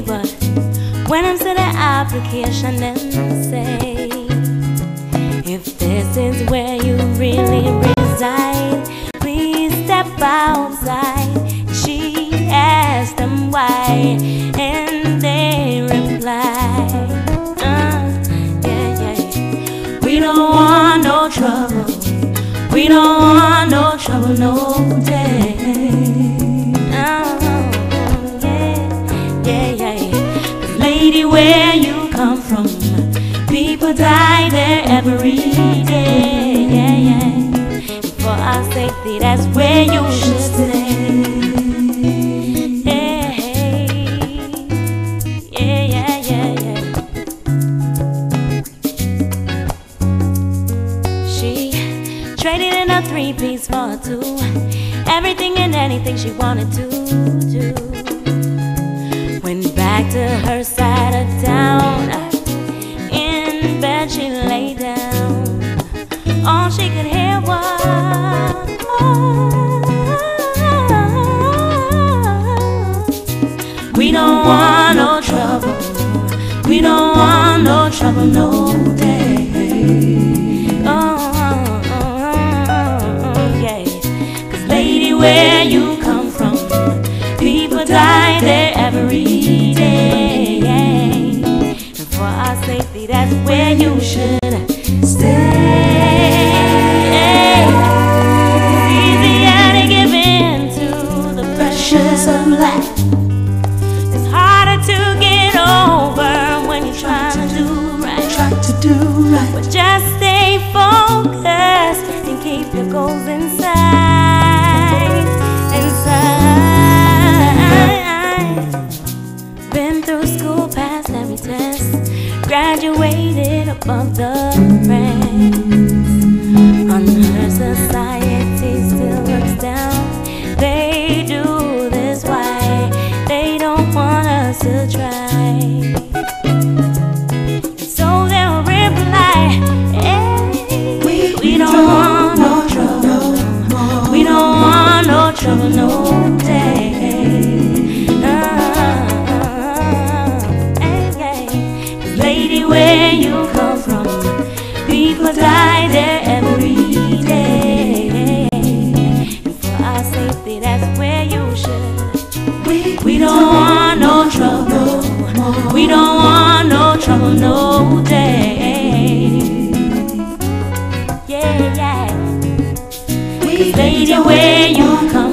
but when I'm to the application and say, if this is where you really reside, please step outside. She asked them why, and they replied, we don't want no trouble. We don't want no trouble, no day. Lady, where you come from, people die there every day. For our safety, that's where you should stay. She traded in a 3-piece for a 2, everything and anything she wanted to do. Went back to her side of town. In bed she lay down. All she could hear was, we don't want no trouble. We don't want no trouble, no day. Lady, where you come from, people die there every day. And for our safety, that's where you should stay. It's easier to give in to the pressures of life. It's harder to get over when you're trying to do right. But just stay focused and keep your goals inside. Been through school, passed every test, graduated above the rest. On her, society still looks down. They do this, why they don't want us to try. And so they'll reply, hey, we don't want no trouble. We don't want no trouble, no day. Lady, where you come from, people die there every day. And for our safety, that's where you should. We don't want no trouble. We don't want no trouble, no day. Lady, where you come